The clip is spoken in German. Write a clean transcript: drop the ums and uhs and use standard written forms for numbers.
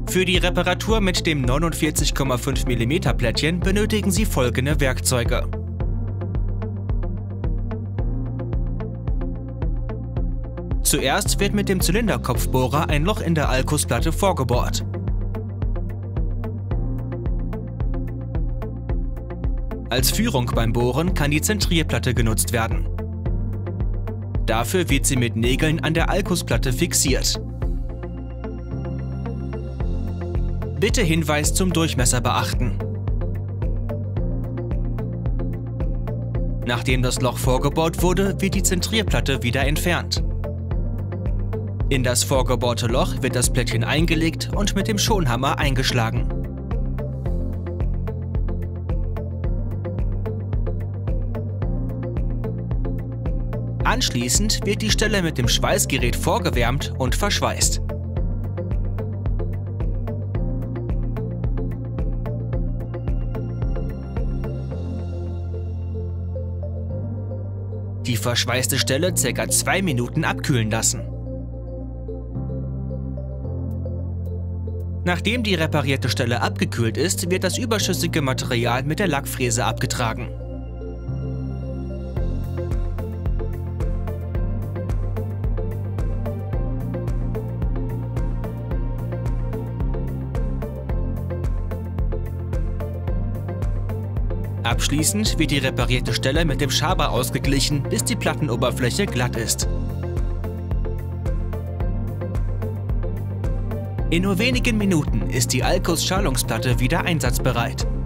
Für die Reparatur mit dem 49,5 mm Plättchen benötigen Sie folgende Werkzeuge. Zuerst wird mit dem Zylinderkopfbohrer ein Loch in der Alkusplatte vorgebohrt. Als Führung beim Bohren kann die Zentrierplatte genutzt werden. Dafür wird sie mit Nägeln an der Alkusplatte fixiert. Bitte Hinweis zum Durchmesser beachten. Nachdem das Loch vorgebohrt wurde, wird die Zentrierplatte wieder entfernt. In das vorgebohrte Loch wird das Plättchen eingelegt und mit dem Schonhammer eingeschlagen. Anschließend wird die Stelle mit dem Schweißgerät vorgewärmt und verschweißt. Die verschweißte Stelle ca. 2 Minuten abkühlen lassen. Nachdem die reparierte Stelle abgekühlt ist, wird das überschüssige Material mit der Lackfräse abgetragen. Abschließend wird die reparierte Stelle mit dem Schaber ausgeglichen, bis die Plattenoberfläche glatt ist. In nur wenigen Minuten ist die Alkus-Schalungsplatte wieder einsatzbereit.